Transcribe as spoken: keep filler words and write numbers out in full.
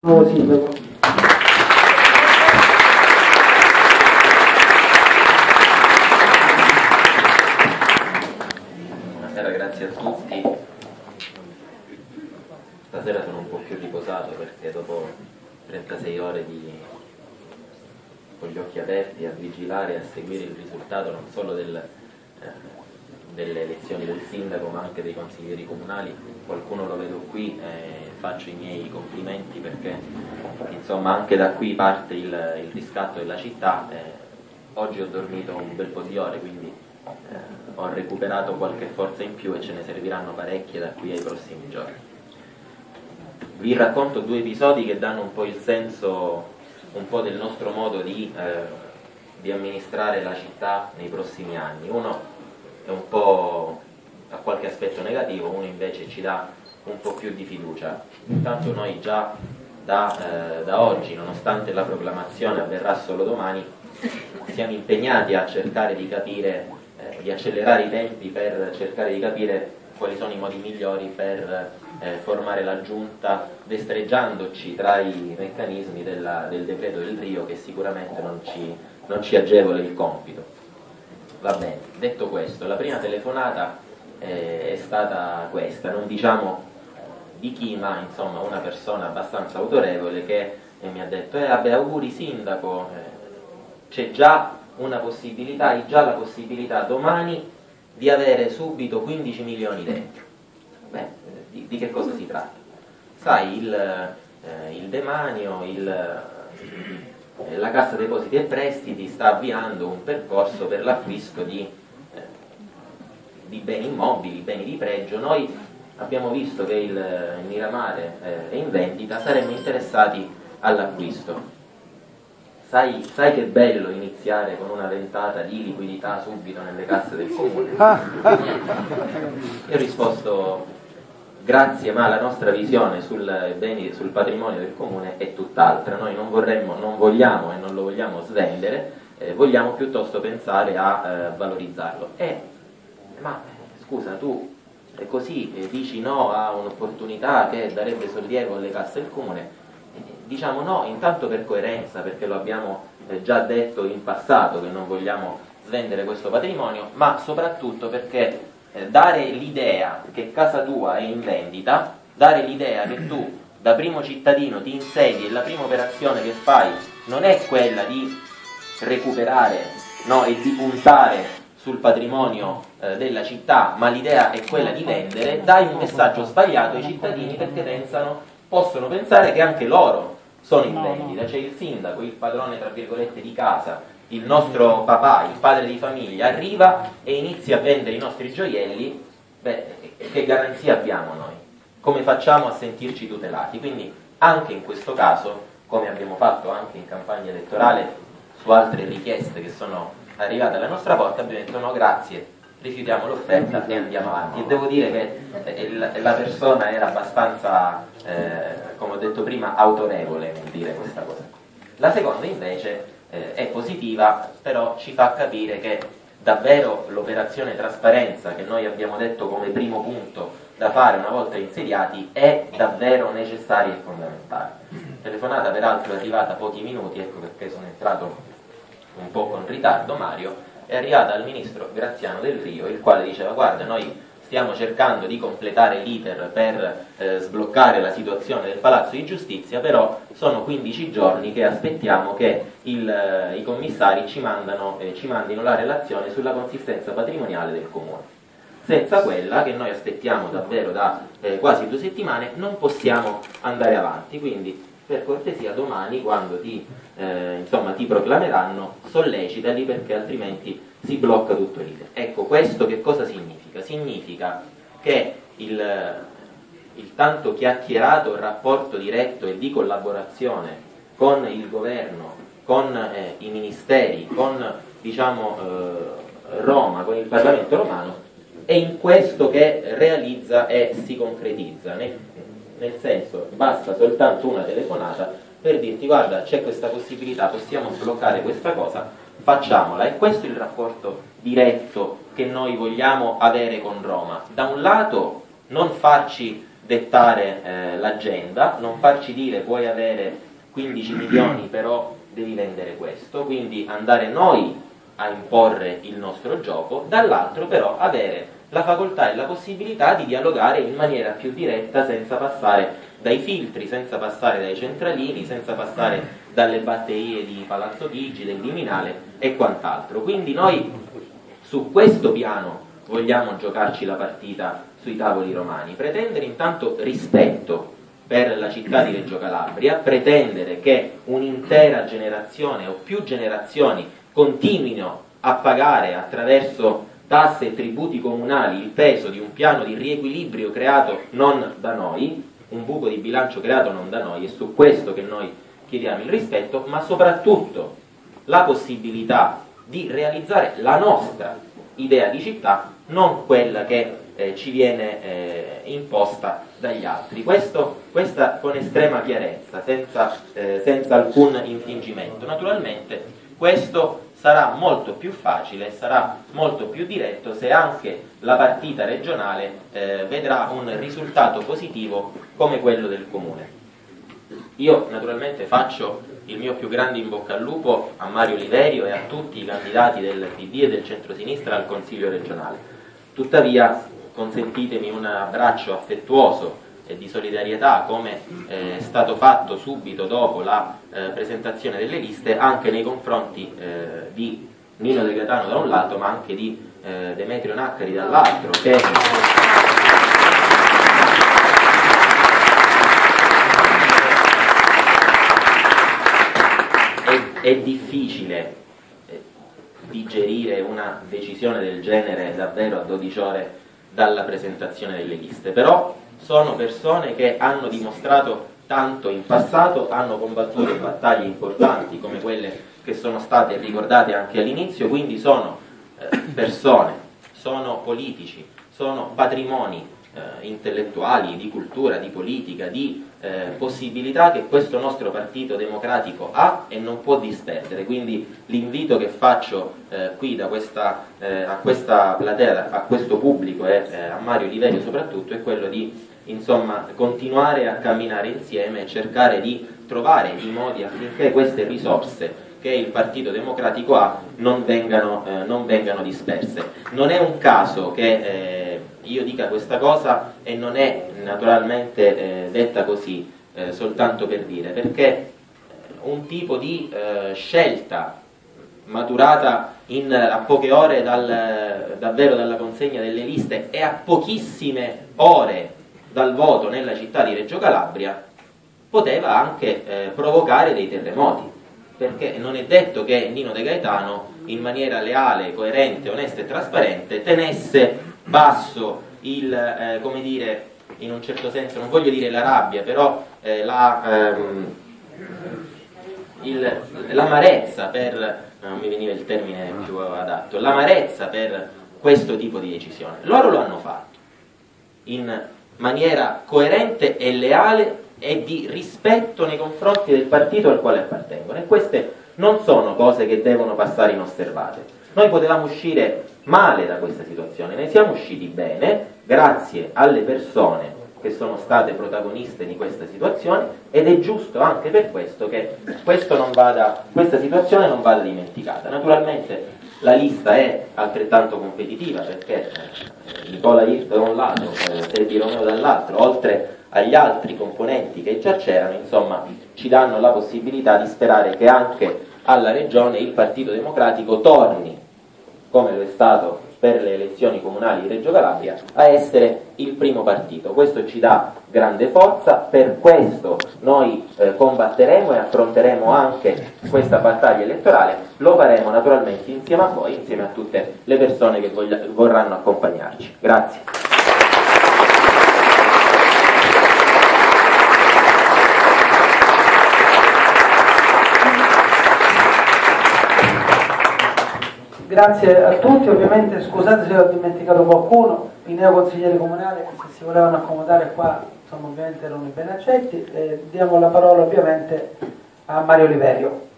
Nuovo sindaco. Buonasera, grazie a tutti. Stasera sono un po' più riposato perché dopo trentasei ore di, con gli occhi aperti a vigilare e a seguire il risultato non solo del, eh, delle elezioni del sindaco ma anche dei consiglieri comunali, qualcuno lo vedo qui e faccio i miei complimenti perché insomma anche da qui parte il, il riscatto della città. Eh, oggi ho dormito un bel po' di ore, quindi eh, ho recuperato qualche forza in più e ce ne serviranno parecchie da qui ai prossimi giorni. Vi racconto due episodi che danno un po' il senso un po' del nostro modo di, eh, di amministrare la città nei prossimi anni. Uno è un po' ha qualche aspetto negativo, uno invece ci dà un po' più di fiducia. Intanto noi già da, eh, da oggi, nonostante la proclamazione avverrà solo domani, siamo impegnati a cercare di capire, eh, di accelerare i tempi per cercare di capire quali sono i modi migliori per eh, formare la giunta, destreggiandoci tra i meccanismi della, del decreto del Rio, che sicuramente non ci, non ci agevola il compito. Va bene, detto questo, la prima telefonata eh, è stata questa, non diciamo di chi, ma insomma una persona abbastanza autorevole che eh, mi ha detto eh vabbè, auguri sindaco, eh, c'è già una possibilità, hai già la possibilità domani di avere subito quindici milioni dentro. Beh, di, di che cosa si tratta? Sai, il, eh, il demanio, il, eh, la Cassa Depositi e Prestiti sta avviando un percorso per l'acquisto di, eh, di beni immobili, beni di pregio. Noi abbiamo visto che il, il Miramare eh, è in vendita, saremmo interessati all'acquisto. Sai, sai che bello iniziare con una ventata di liquidità subito nelle casse del comune? Io ho risposto grazie, ma la nostra visione sul, beni, sul patrimonio del comune è tutt'altra. Noi non vorremmo, non vogliamo e non lo vogliamo svendere, eh, vogliamo piuttosto pensare a eh, valorizzarlo. Eh, ma scusa, tu eh, così eh, dici no a un'opportunità che darebbe sollievo alle casse del comune? Diciamo no, intanto per coerenza, perché lo abbiamo eh, già detto in passato che non vogliamo svendere questo patrimonio, ma soprattutto perché eh, dare l'idea che casa tua è in vendita, dare l'idea che tu da primo cittadino ti insedi e la prima operazione che fai non è quella di recuperare, no, e di puntare sul patrimonio eh, della città, ma l'idea è quella di vendere, dai un messaggio sbagliato ai cittadini perché pensano possono pensare che anche loro sono in vendita. C'è il sindaco, il padrone tra virgolette di casa, il nostro papà, il padre di famiglia, arriva e inizia a vendere i nostri gioielli. Beh, che garanzia abbiamo noi? Come facciamo a sentirci tutelati? Quindi anche in questo caso, come abbiamo fatto anche in campagna elettorale su altre richieste che sono arrivate alla nostra porta, abbiamo detto no grazie, rifiutiamo l'offerta e andiamo avanti. E devo dire che la persona era abbastanza, eh, come ho detto prima, autorevole nel dire questa cosa. La seconda invece eh, è positiva, però ci fa capire che davvero l'operazione trasparenza che noi abbiamo detto come primo punto da fare una volta insediati è davvero necessaria e fondamentale. Telefonata peraltro è arrivata pochi minuti, ecco perché sono entrato un po' con ritardo, Mario, è arrivata al ministro Graziano Del Rio, il quale diceva guarda, noi stiamo cercando di completare l'iter per eh, sbloccare la situazione del Palazzo di Giustizia, però sono quindici giorni che aspettiamo che il, eh, i commissari ci, mandano, eh, ci mandino la relazione sulla consistenza patrimoniale del comune. Senza quella, che noi aspettiamo davvero da eh, quasi due settimane, non possiamo andare avanti. Quindi per cortesia domani, quando ti, eh, insomma, ti proclameranno, sollecitali perché altrimenti si blocca tutto l'iter. Ecco, questo che cosa significa? Significa che il, il tanto chiacchierato rapporto diretto e di collaborazione con il governo, con eh, i ministeri, con diciamo eh, Roma, con il Parlamento romano, è in questo che realizza e si concretizza. Nel, nel senso, basta soltanto una telefonata per dirti guarda, c'è questa possibilità, possiamo sbloccare questa cosa, facciamola. E questo è il rapporto diretto che noi vogliamo avere con Roma. Da un lato non farci dettare eh, l'agenda, non farci dire puoi avere quindici milioni però devi vendere questo, quindi andare noi a imporre il nostro gioco, dall'altro però avere la facoltà e la possibilità di dialogare in maniera più diretta senza passare dai filtri, senza passare dai centralini, senza passare dalle batterie di Palazzo Chigi, del Viminale e quant'altro. Quindi noi su questo piano vogliamo giocarci la partita sui tavoli romani, pretendere intanto rispetto per la città di Reggio Calabria, pretendere che un'intera generazione o più generazioni continuino a pagare attraverso tasse e tributi comunali il peso di un piano di riequilibrio creato non da noi, un buco di bilancio creato non da noi, è su questo che noi chiediamo il rispetto, ma soprattutto la possibilità di realizzare la nostra idea di città, non quella che eh, ci viene eh, imposta dagli altri. Questo, questa con estrema chiarezza, senza, eh, senza alcun infingimento. Naturalmente questo sarà molto più facile, sarà molto più diretto se anche la partita regionale eh, vedrà un risultato positivo come quello del Comune. Io naturalmente faccio il mio più grande in bocca al lupo a Mario Liverio e a tutti i candidati del P D e del centrosinistra al Consiglio regionale. Tuttavia consentitemi un abbraccio affettuoso e di solidarietà, come è stato fatto subito dopo la eh, presentazione delle liste, anche nei confronti eh, di Nino De Gaetano da un lato, ma anche di eh, Demetrio Naccari dall'altro, che è, è difficile eh, digerire una decisione del genere davvero a dodici ore dalla presentazione delle liste, però sono persone che hanno dimostrato tanto in passato, hanno combattuto battaglie importanti come quelle che sono state ricordate anche all'inizio, quindi sono eh, persone, sono politici, sono patrimoni eh, intellettuali, di cultura, di politica, di eh, possibilità che questo nostro partito democratico ha e non può disperdere. Quindi l'invito che faccio eh, qui da questa, eh, a questa platea, a questo pubblico e eh, a Mario Liverio soprattutto è quello di insomma continuare a camminare insieme e cercare di trovare i modi affinché queste risorse che il Partito Democratico ha non vengano, eh, non vengano disperse. Non è un caso che eh, io dica questa cosa e non è naturalmente eh, detta così eh, soltanto per dire, perché un tipo di eh, scelta maturata in, a poche ore dal, davvero dalla consegna delle liste e a pochissime ore dal voto nella città di Reggio Calabria poteva anche eh, provocare dei terremoti, perché non è detto che Nino De Gaetano in maniera leale, coerente, onesta e trasparente tenesse basso il, eh, come dire, in un certo senso, non voglio dire la rabbia, però eh, la, ehm, il, l'amarezza per, non mi veniva il termine più adatto, l'amarezza per questo tipo di decisione. Loro lo hanno fatto in maniera coerente e leale e di rispetto nei confronti del partito al quale appartengono, e queste non sono cose che devono passare inosservate. Noi potevamo uscire male da questa situazione, ne siamo usciti bene grazie alle persone che sono state protagoniste di questa situazione, ed è giusto anche per questo che questo non vada, questa situazione non vada dimenticata. Naturalmente la lista è altrettanto competitiva, perché eh, Nicola Hirt da un lato, eh, Sergio Romeo dall'altro, oltre agli altri componenti che già c'erano, insomma, ci danno la possibilità di sperare che anche alla Regione il Partito Democratico torni, come lo è stato per le elezioni comunali di Reggio Calabria, a essere il primo partito. Questo ci dà grande forza, per questo noi eh, combatteremo e affronteremo anche questa battaglia elettorale. Lo faremo naturalmente insieme a voi, insieme a tutte le persone che voglia, vorranno accompagnarci. Grazie. Grazie a tutti, ovviamente scusate se ho dimenticato qualcuno, i neoconsiglieri comunali se si volevano accomodare qua, insomma, ovviamente erano ben accetti. Eh, diamo la parola ovviamente a Mario Liverio.